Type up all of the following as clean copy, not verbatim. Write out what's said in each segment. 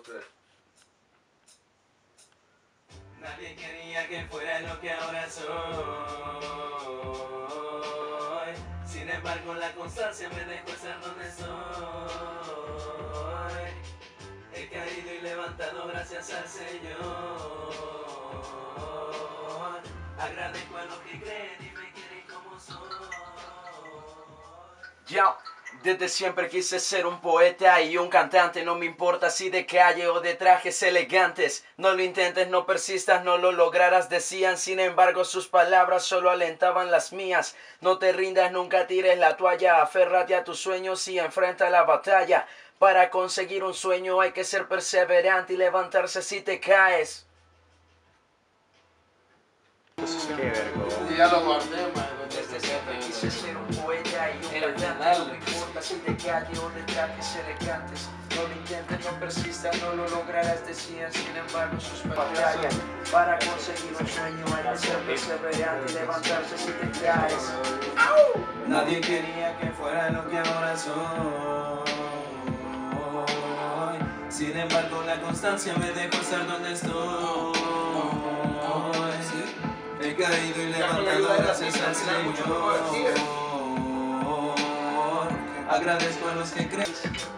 dos, tres. Nadie quería que fuera lo que ahora soy. Sin embargo, la constancia me dejó estar donde estoy. He caído y levantado gracias al Señor. Agradezco a los que creen y me quieren como soy. Yo, desde siempre quise ser un poeta y un cantante. No me importa si de calle o de trajes elegantes. No lo intentes, no persistas, no lo lograrás, decían. Sin embargo, sus palabras solo alentaban las mías. No te rindas, nunca tires la toalla. Aférrate a tus sueños y enfrenta la batalla. Para conseguir un sueño hay que ser perseverante y levantarse si te caes. Qué vergüenza. Y ya lo guardé, man. Desde siempre quise ser un poeta y un cantante. No me importa si de calle o de trajes elegantes. No lo intentes, no persistas, no lo lograrás, decían. Sin embargo, sus batallas para conseguir un sueño hay que ser perseverante y levantarse si te caes. Nadie quería que fuera lo que ahora soy. Sin embargo, la constancia me dejó estar donde estoy. He caído y levantado gracias al Señor. Agradezco a los que creen.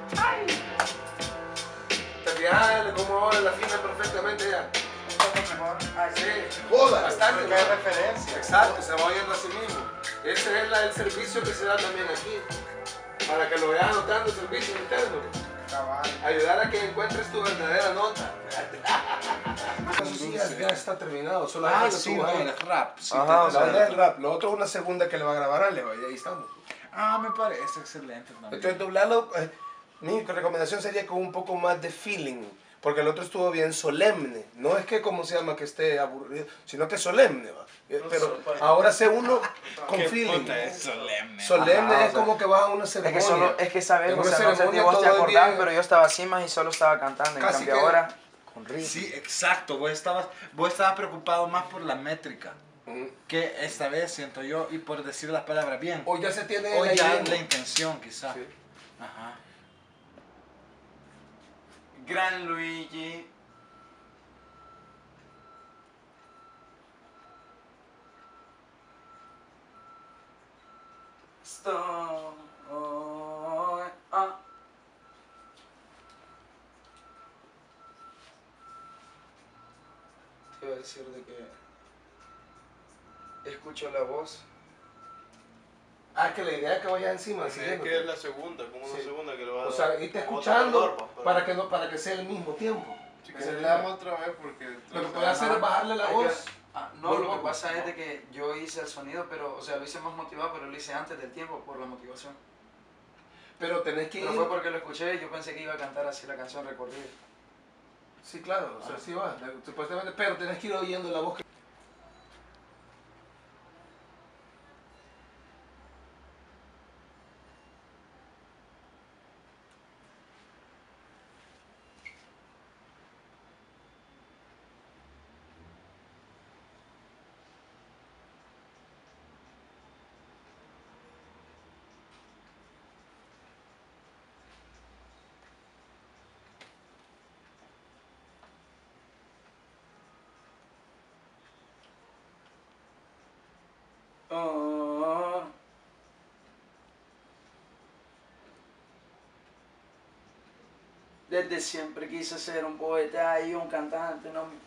¿Te fijas cómo ahora la fina perfectamente ya? Un poco mejor. Sí, joda, bastante. Porque hay referencia. Exacto, se va oyendo a sí mismo. Ese es el servicio que se da también aquí. Para que lo veas anotando, el servicio interno. Ayudar a que encuentres tu verdadera nota. Eso sí, ya está terminado. Solo Sí, no, el rap. Sí, la onda del rap. Lo otro es una segunda que le va a grabar a Leo y ahí estamos. me parece excelente también. Entonces doblarlo, mi recomendación sería con un poco más de feeling. Porque el otro estuvo bien solemne. No es que, como se llama, que esté aburrido, sino que solemne, va. Pero ahora hace uno con feeling. Es solemne. Solemne es como que vas a una ceremonia. Es que sabes, En o una sea, no sé si ceremonia vos te todo es acordás, bien. pero yo estaba así más y solo estaba cantando. En Casi cambio que- ahora, con ritmo. Sí, exacto. Vos estabas preocupado más por la métrica. Que esta vez siento yo, y por decir las palabras bien. O ya se tiene O el ya ritmo. la intención, quizás. Sí. Ajá. Gran Luigi. Te iba a decir de que escucho la voz. Que la idea es que vaya encima. Es siguiendo. que es la segunda, como una Sí. segunda que lo va a O dar. sea, irte escuchando para que sea el mismo tiempo. Si Esa quieres es le la- damos otra vez porque... Lo que puede hacer es bajarle la Hay voz. No, lo que pasa es de que yo hice el sonido, pero, o sea, lo hice más motivado, pero lo hice antes del tiempo por la motivación. Pero tenés que ir. Pero fue porque lo escuché y yo pensé que iba a cantar así la canción recorrida. Sí, claro, o sea, sí va, supuestamente, pero tenés que ir oyendo la voz. Desde siempre quise ser un poeta y un cantante, no me...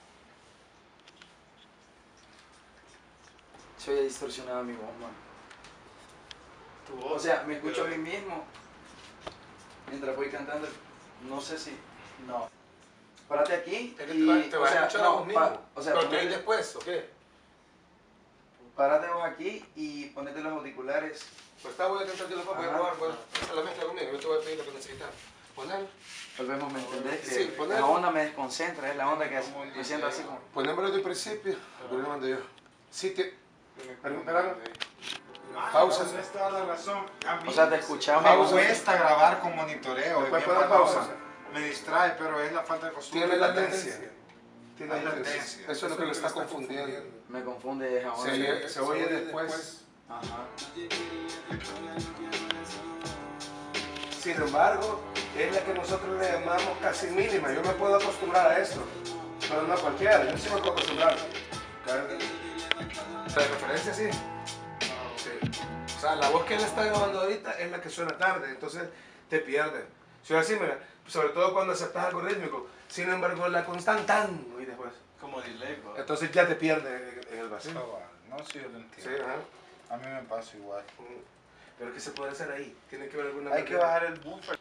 Se oye distorsionada mi voz, man. Tu voz, O sea, me escucho a pero- mí mismo mientras voy cantando. No sé si... No. Párate aquí Es que y... te vas a escuchar a vos mismo. o sea, Pero que ponete- ahí después, ¿o qué? párate vos aquí y ponete los auriculares. Pues está, voy a cantar yo la voy a Ajá. probar, bueno, esa es la mezcla conmigo, yo te voy a pedir lo que necesitas. Ponelo. Volvemos, ¿me entendés? Que Sí, ponelo. la onda me desconcentra, es la onda que me siento así como... Ponémoslo desde el principio, pero lo mando yo. Sí, espérame. Pausa. Tienes toda la razón. A mí O sea, te escuchamos. me cuesta grabar con monitoreo. Después es bien poner penoso. pausa. Me distrae, pero es la falta de costumbre. Tiene y latencia. Tiene Hay latencia. latencia. Eso es lo que lo está confundiendo. Me confunde ahora. Se oye después. Ajá. Sin embargo, es la que nosotros le llamamos casi mínima. Yo me puedo acostumbrar a esto, pero no cualquiera. Yo sí me puedo acostumbrar. La referencia sí. Sí. O sea, la voz que él está grabando ahorita es la que suena tarde, entonces te pierdes. Si así, mira, sobre todo cuando aceptas algo rítmico. Sin embargo, la constante tan y después. Como delay, ¿no? Entonces ya te pierdes en el vacío. No, sí, yo lo entiendo. Sí, ajá. A mí me pasa igual. Pero ¿qué se puede hacer ahí? Tiene que haber alguna Hay que manera. bajar el buffer.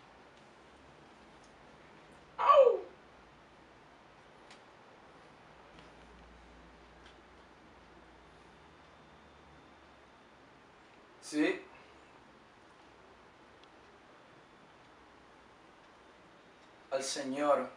Sí. Al Señor.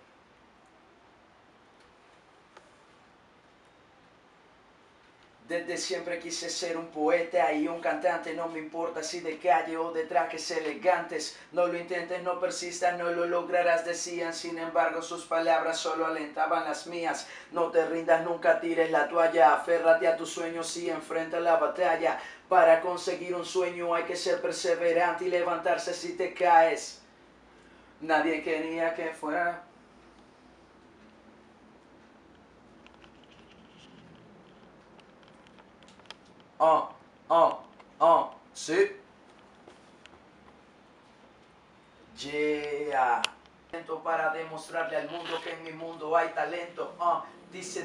Desde siempre quise ser un poeta y un cantante, no me importa si de calle o de trajes elegantes. No lo intentes, no persistas, no lo lograrás, decían. Sin embargo, sus palabras solo alentaban las mías. No te rindas, nunca tires la toalla. Aférrate a tus sueños y enfrenta la batalla. Para conseguir un sueño hay que ser perseverante y levantarse si te caes. Nadie quería que fuera... sí. Yeah. Para demostrarle al mundo que en mi mundo hay talento. Dice.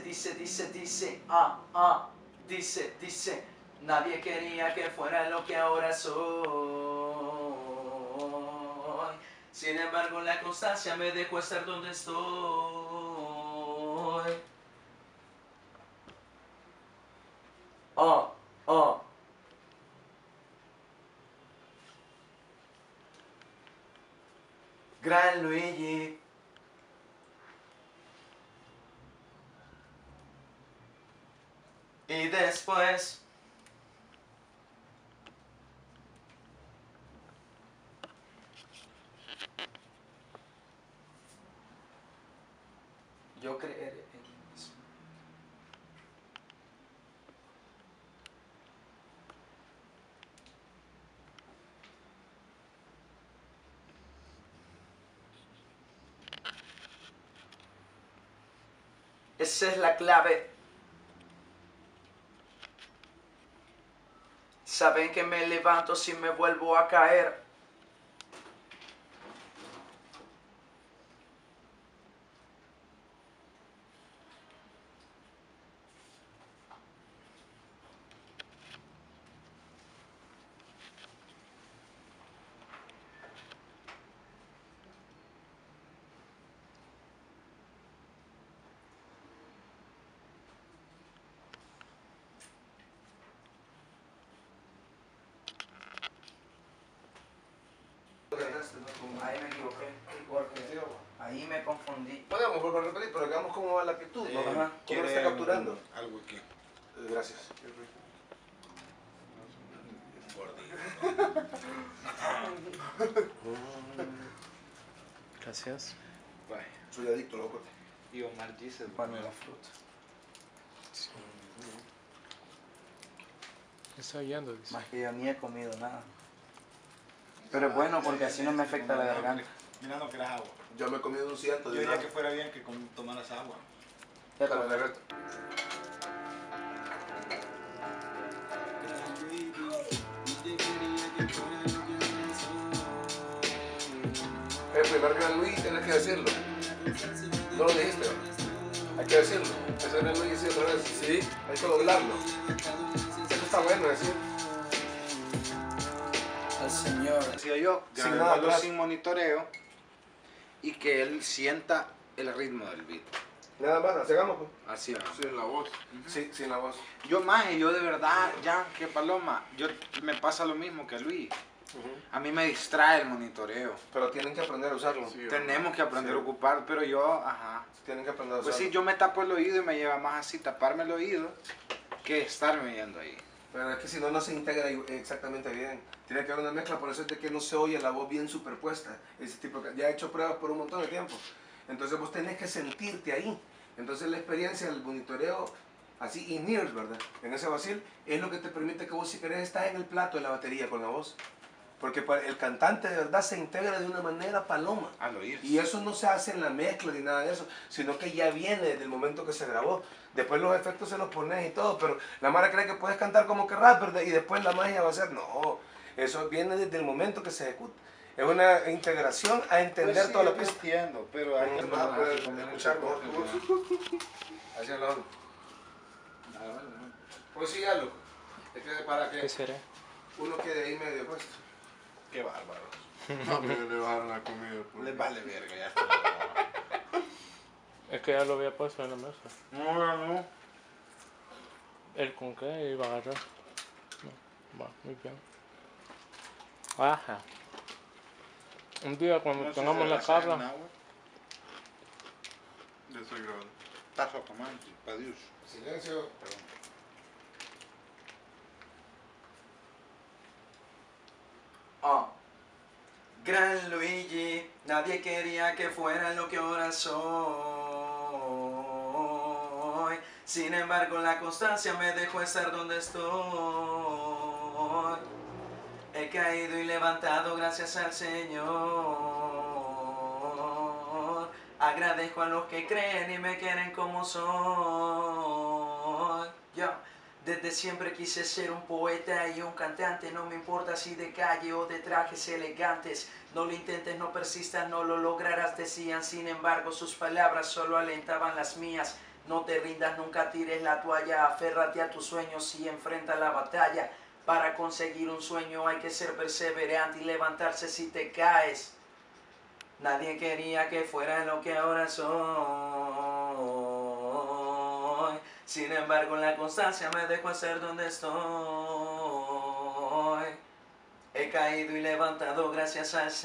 Dice. Nadie quería que fuera lo que ahora soy. Sin embargo, la constancia me dejó estar donde estoy. Gran Luigi. Y después yo creeré en mí mismo. Esa es la clave. Saben que me levanto si me vuelvo a caer. Ahí me equivoqué, porque ahí me confundí. Podemos volver a repetir, pero veamos cómo va la actitud, ¿no? ¿Cómo lo está capturando? Algo aquí. Gracias. Gracias. Bye. Soy adicto, loco. Y Omar dice, Pan de la fruta. Está oyendo, dice. Más que yo ni he comido nada. Pero es bueno porque así no me afecta la garganta. Mira, no quieras agua. Yo me he comido un ciento Yo de diría que fuera bien que tomaras agua. Ya Para está. la reta. El primer Gran Luis tienes que decirlo. No lo dijiste, ¿no? Hay que decirlo. Ese Gran Luis sí otra vez. Sí. Hay que doblarlo. Eso está bueno decir. Al Señor. Decía yo, Sin sin, nada atrás. sin monitoreo y que él sienta el ritmo del beat. Nada más, hagamos pues. Así es. Sin la voz. Sí, sin la voz. Yo más, yo de verdad, ya que Paloma, yo me pasa lo mismo que a Luis. A mí me distrae el monitoreo. Pero tienen que aprender a usarlo. Sí. Tenemos que aprender a ocupar, pero yo, ajá. Tienen que aprender a Pues usarlo. sí, yo me tapo el oído y me lleva más así taparme el oído que estarme yendo ahí. Pero es que si no, no se integra exactamente bien. Tiene que haber una mezcla, por eso es de que no se oye la voz bien superpuesta. Ese tipo ya he hecho pruebas por un montón de tiempo. Entonces vos tenés que sentirte ahí. Entonces la experiencia del monitoreo, así in-ears, ¿verdad? En ese vacil, es lo que te permite que vos si querés estar en el plato de la batería con la voz. Porque el cantante de verdad se integra de una manera paloma. Al oír. Y eso no se hace en la mezcla ni nada de eso, sino que ya viene desde el momento que se grabó. Después los efectos se los pones y todo, pero la mara cree que puedes cantar como que rapper y después la magia va a ser, no, eso viene desde el momento que se ejecuta. Es una integración a entender Pues sí, toda la yo pista. entiendo, pero hay que Escuchar mejor. Hacia la onda. Pues sí, ya loco. Es que para ¿Qué que será? uno quede ahí medio puesto. Qué bárbaro. No, pero le bajaron la comida. Pues. Les vale verga, ya está. Es que ya lo había puesto en la mesa. No. ¿El con qué iba a agarrar? No. Va, muy bien. Ajá. Un día cuando tengamos la cabra, Ya estoy grabando. Tazo tomante, adiós. Silencio. Gran Luigi, nadie quería que fuera lo que ahora soy. Sin embargo, la constancia me dejó estar donde estoy. He caído y levantado gracias al Señor. Agradezco a los que creen y me quieren como soy. Yo. Desde siempre quise ser un poeta y un cantante, no me importa si de calle o de trajes elegantes. No lo intentes, no persistas, no lo lograrás, decían. Sin embargo, sus palabras solo alentaban las mías. No te rindas, nunca tires la toalla, aférrate a tus sueños y enfrenta la batalla. Para conseguir un sueño hay que ser perseverante y levantarse si te caes. Nadie quería que fuera lo que ahora soy. Sin embargo, la constancia me dejó ser donde estoy. He caído y levantado gracias al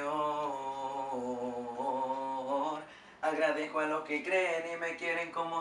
Señor. Agradezco a los que creen y me quieren como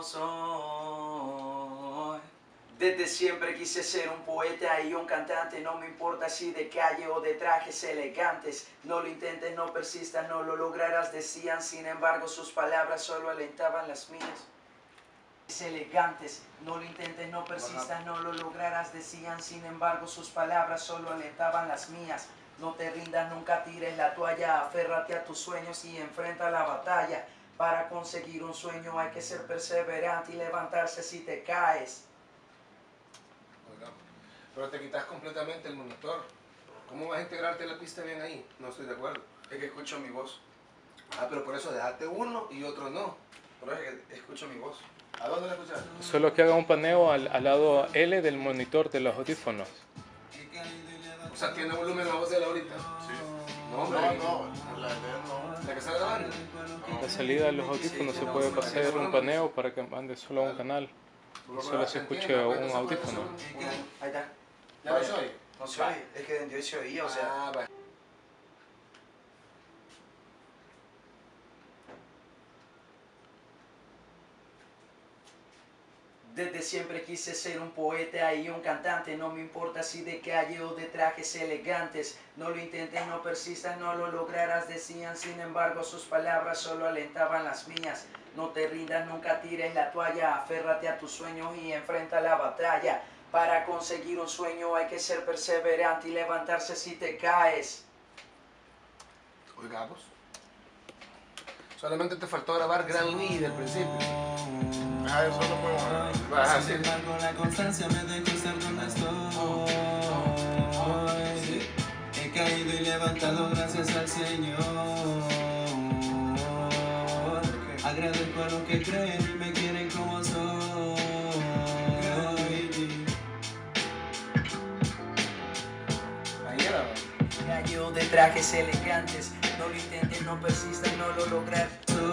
soy. Desde siempre quise ser un poeta y un cantante, no me importa si de calle o de trajes elegantes. No lo intentes, no persistas, no lo lograrás, decían. Sin embargo, sus palabras solo alentaban las mías. Elegantes, no lo intentes, no persistas, no lo lograrás, decían. Sin embargo, sus palabras solo alentaban las mías. No te rindas, nunca tires la toalla, aférrate a tus sueños y enfrenta la batalla. Para conseguir un sueño hay que ser perseverante y levantarse si te caes. Pero te quitas completamente el monitor. ¿Cómo vas a integrarte la pista bien ahí? No estoy de acuerdo. Es que escucho mi voz. Ah, pero por eso dejaste uno y otro no. Pero es que escucho mi voz. ¿A dónde la escuchas? solo que haga un paneo al lado L del monitor de los audífonos. O sea, ¿tiene volumen la voz de la ahorita? Sí. No, hombre. No, la de no. ¿La que está grabando? La salida de los audífonos se puede hacer un paneo para que mande solo a un canal y solo se escuche un audífono. Ahí está. ¿Ya lo soy? No se oye, es que yo se oía, o sea. Ah, va. Desde siempre quise ser un poeta y un cantante, no me importa si de calle o de trajes elegantes. No lo intentes, no persistas, no lo lograrás, decían. Sin embargo, sus palabras solo alentaban las mías. No te rindas, nunca tires la toalla, aférrate a tus sueños y enfrenta la batalla. Para conseguir un sueño hay que ser perseverante y levantarse si te caes. Oigamos. Solamente te faltó grabar Gran Lee del principio. Ah, eso lo podemos ver. Ajá, sí. Sin embargo, la constancia me dejó estar donde estoy. He caído y levantado gracias al Señor. Agradezco a los que creen y me quieren como soy. Ahí era. Gallo de trajes elegantes, no lo intentes, no persistas, no lo lograrás.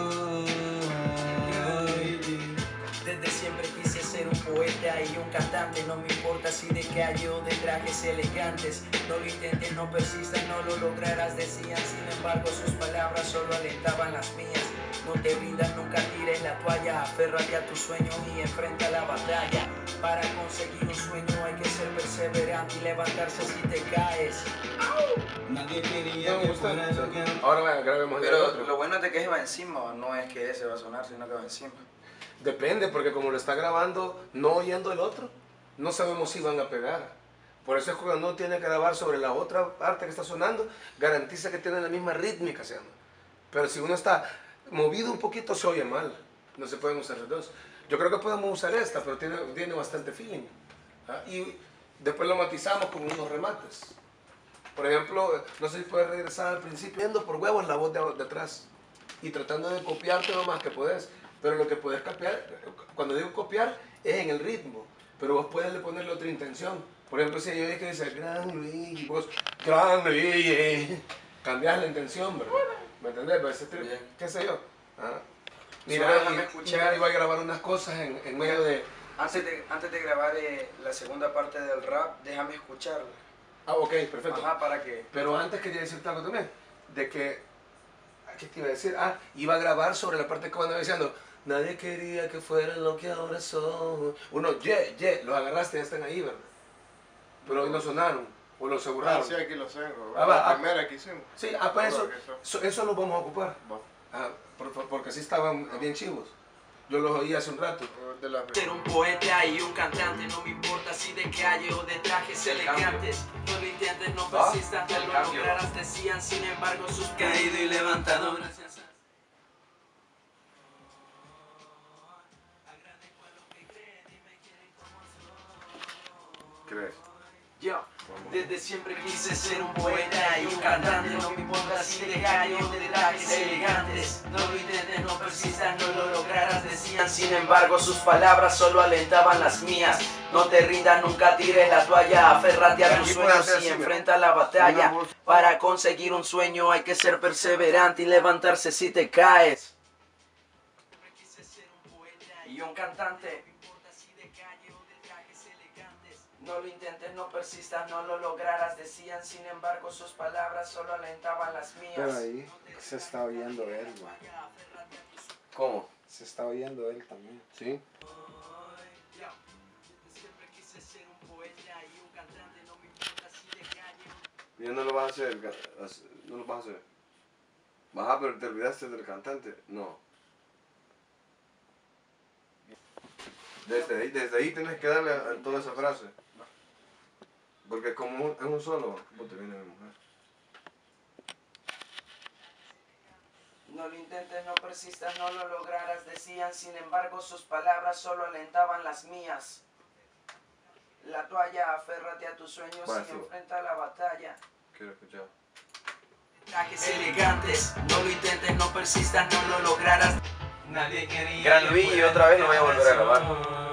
Desde siempre quise ser un poeta y un cantante, no me importa si de calle o de trajes elegantes. No lo intentes, no persistas, no lo lograrás, decían. Sin embargo, sus palabras solo alentaban las mías. No te rindas, nunca tires la toalla, aférrate a tus sueños y enfrenta la batalla. Para conseguir un sueño hay que ser perseverante y levantarse si te caes. Nadie quería No me que gusta. fuera lo que Ahora va, grabemos el Pero otro. lo bueno es de que ese va encima, no es que ese va a sonar, sino que va encima. Depende, porque como lo está grabando, no oyendo el otro, no sabemos si van a pegar. Por eso es que cuando uno tiene que grabar sobre la otra parte que está sonando, garantiza que tiene la misma rítmica, ¿sí? Pero si uno está movido un poquito, se oye mal. No se pueden usar los dos. Yo creo que podemos usar esta, pero tiene bastante feeling. ¿Ah? Y después lo matizamos con unos remates. Por ejemplo, no sé si puedes regresar al principio, viendo por huevos la voz de atrás y tratando de copiarte lo más que puedes. Pero lo que puedes copiar, cuando digo copiar, es en el ritmo. Pero vos puedes ponerle otra intención. Por ejemplo, si yo dije que dice Gran Luis y vos, Gran Luis, cambias la intención, ¿verdad? ¿Me entendés? ¿Qué sé yo? ¿Ah? Mira, y voy a grabar unas cosas en medio de... Antes de grabar la segunda parte del rap, déjame escucharla. Ah, ok, perfecto. Ajá, ¿para qué? Pero antes quería decirte algo también, de que, ¿qué te iba a decir? Ah, iba a grabar sobre la parte que van diciendo, nadie quería que fueran lo que ahora son. Uno, los agarraste, ya están ahí, ¿verdad? Pero hoy no sonaron, o los se borraron. Ah, sí, aquí los tengo. Ah, La primera que hicimos. Sí, pues eso lo vamos a ocupar. Ah, porque así estaban bien chivos. Yo los oí hace un rato. Ser un poeta y un cantante, no me importa si de calle o de trajes elegantes. No lo intentes, no persistas, no lo lograrás, decían, sin embargo, sus caído y levantado. ¿Crees? Yo, desde siempre quise ser un poeta y un cantante. No me importa si de calle o de trajes elegantes. No lo intentes, no persistas, no lo lograrás, decían. Sin embargo, sus palabras solo alentaban las mías. No te rindas, nunca tires la toalla. Aférrate a tus sueños y enfrenta la batalla. Para conseguir un sueño hay que ser perseverante y levantarse si te caes. Y un cantante. No lo intentes, no persistas, no lo lograrás, decían, sin embargo, sus palabras solo alentaban las mías. Pero ahí se está oyendo él, güey. ¿Cómo? Se está oyendo él también. Sí. Ya no lo vas a hacer, no lo vas a hacer. Baja, pero te olvidaste del cantante. No. Desde ahí tienes que darle a toda esa frase. Porque como es un solo, vos te viene mi mujer. No lo intentes, no persistas, no lo lograrás, decían, sin embargo, sus palabras solo alentaban las mías. La toalla, aférrate a tus sueños y enfrenta la batalla. Quiero escuchar. Trajes elegantes, no lo intentes, no persistas, no lo lograrás. Nadie quería. Gran Luis, y otra vez lo voy a volver a grabar.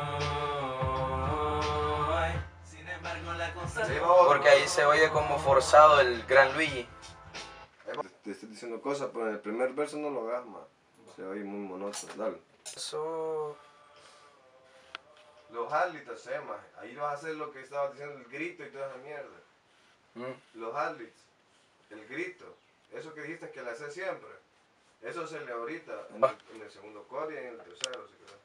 Porque ahí se oye como forzado el Gran Luigi. Te estoy diciendo cosas, pero en el primer verso no lo hagas más. Se oye muy monótono. Dale. Eso. Los adlibs, más. Ahí vas a hacer lo que estaba diciendo, el grito y toda esa mierda. Los adlibs, el grito. Eso que dijiste que le haces siempre. Eso se le ahorita en el segundo coro y en el tercero, si querés.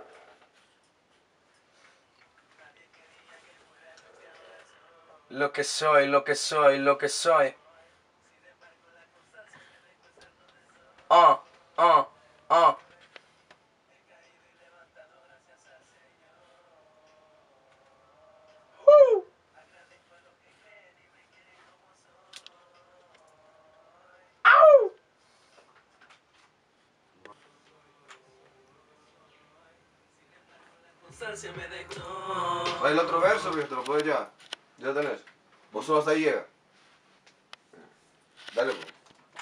Lo que soy, lo que soy, lo que soy. El otro verso, te lo puedes ya. Ya tenés. Vos solo hasta ahí llega. Dale, pues.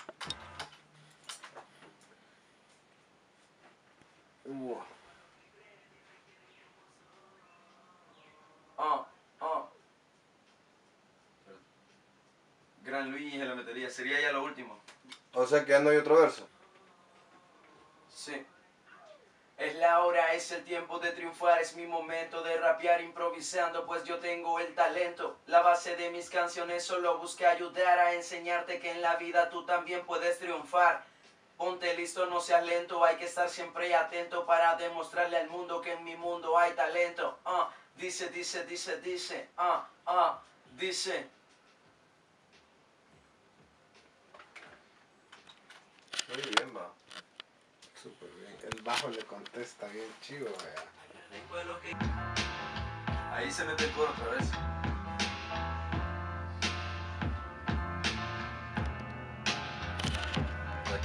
Gran Luigi se la metería, sería ya lo último. O sea que ya no hay otro verso. Sí. Es la hora, es el tiempo de triunfar, es mi momento de rapear improvisando, pues yo tengo el talento. La base de mis canciones solo busca ayudar a enseñarte que en la vida tú también puedes triunfar. Ponte listo, no seas lento, hay que estar siempre atento para demostrarle al mundo que en mi mundo hay talento. Dice, dice, dice, dice, dice. Muy bien, va. Súper bien. El bajo le contesta bien chivo, vea. Ahí se mete el coro otra vez.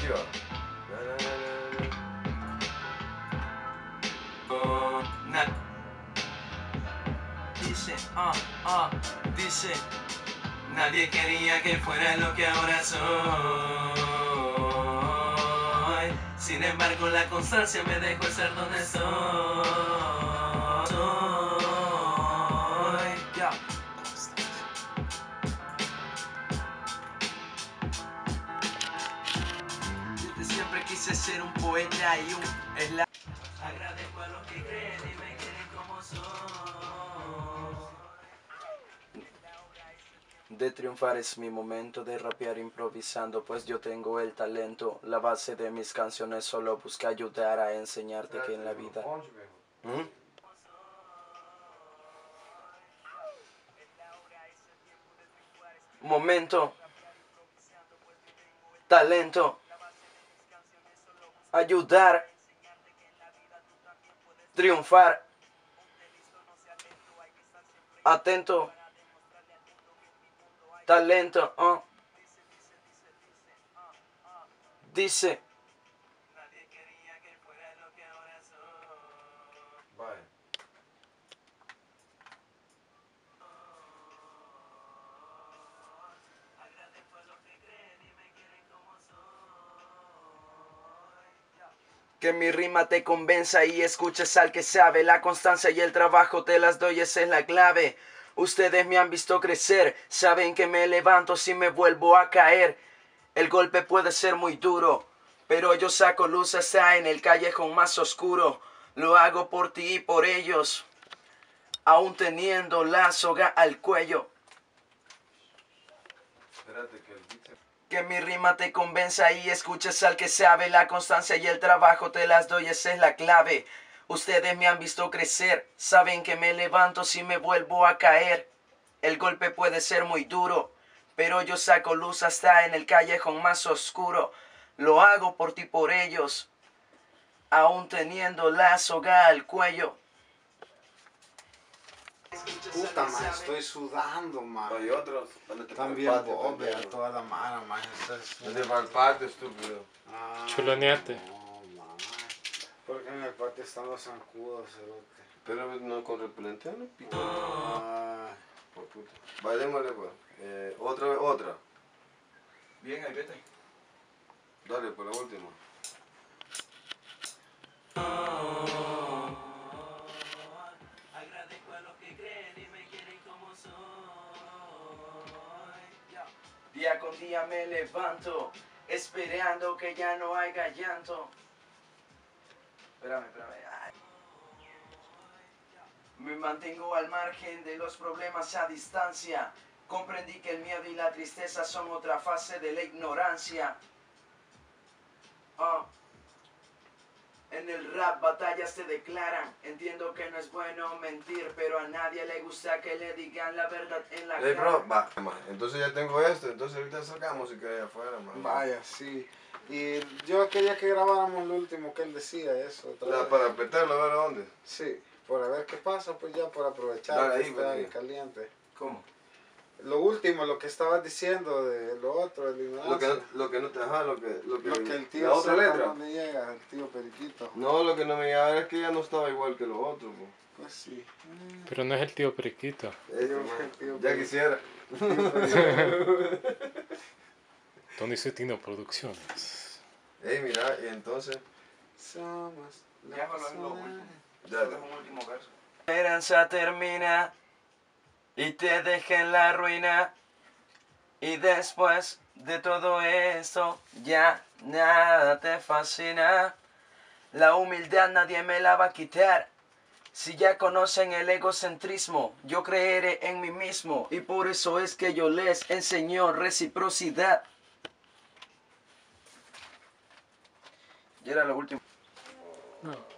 Así va. Dice, nadie quería que fuera lo que ahora soy. Sin embargo, la constancia me dejó ser donde estoy. Yeah. Desde siempre quise ser un poeta y un eslavio. Agradezco a los que creen y me quieren como soy. De triunfar es mi momento, de rapear improvisando, pues yo tengo el talento. La base de mis canciones solo busca ayudar a enseñarte que en la vida... Momento, talento, ayudar, triunfar, atento, talento, dice. Nadie quería que fuera lo que ahora soy. Vaya. Agradezco a los que creen y me quieren como soy. Que mi rima te convenza y escuches al que sabe. La constancia y el trabajo te las doy, esa es la clave. Ustedes me han visto crecer, saben que me levanto si me vuelvo a caer. El golpe puede ser muy duro, pero yo saco luz hasta en el callejón más oscuro. Lo hago por ti y por ellos, aún teniendo la soga al cuello. Espérate que el beat se... Que mi rima te convenza y escuches al que sabe. La constancia y el trabajo te las doy, esa es la clave. Ustedes me han visto crecer, saben que me levanto si me vuelvo a caer. El golpe puede ser muy duro, pero yo saco luz hasta en el callejón más oscuro. Lo hago por ti y por ellos, aún teniendo la soga al cuello. Puta, man, estoy sudando, man. Hay otros. ¿Dónde te También palpate, vos, también? a toda la mano, man. ¿Dónde palpate, estúpido? Chuloneate. No, man. Porque en el patio están los zancudos, cerote. Pero no con repelente, ¿no? Pito. Ah, Por puta. Vaya, démosle, pues. Otra. Bien, ahí vete. Dale, por la última. Agradezco a los que creen y me quieren como soy. Día con día me levanto, esperando que ya no haya llanto. Espérame. Ay. Me mantengo al margen de los problemas a distancia. Comprendí que el miedo y la tristeza son otra fase de la ignorancia. En el rap batallas te declaran. Entiendo que no es bueno mentir, pero a nadie le gusta que le digan la verdad en la Hey, cara. bro, va. Entonces ya tengo esto, entonces ahorita sacamos y que hay afuera, man. vaya, sí. Y yo quería que grabáramos lo último que él decía, eso. Otra vez. Para apretarlo, a ver a dónde. Sí, por a ver qué pasa, pues ya por aprovechar Dale que ahí, está pues, ahí caliente. ¿Cómo? Lo último, lo que estabas diciendo de lo otro, de la ignorancia. Lo que no te ajá, lo que el tío la otra sepa letra. dónde llega, el tío Periquito. No, lo que no me llegaba es que ya no estaba igual que los otros, pues. Pues sí. Pero no es el tío Periquito. Ya quisiera. Tony Cetino Producciones. Ey, mira, y entonces. Somos la Déjalo en lo persona. último. Dale. Solo es un último verso. La esperanza termina y te deja en la ruina. Y después de todo esto ya nada te fascina. La humildad nadie me la va a quitar. Si ya conocen el egocentrismo, yo creeré en mí mismo. Y por eso es que yo les enseño reciprocidad. Y era lo último. No.